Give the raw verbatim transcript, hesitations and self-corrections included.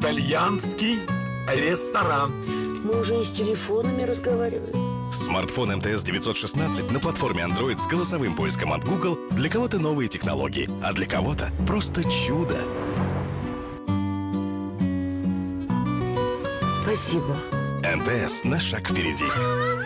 итальянский ресторан. Мы уже и с телефонами разговариваем. Смартфон эм тэ эс девятьсот шестнадцать на платформе Android с голосовым поиском от Google. Для кого-то новые технологии, а для кого-то просто чудо. Спасибо. эм тэ эс на шаг впереди.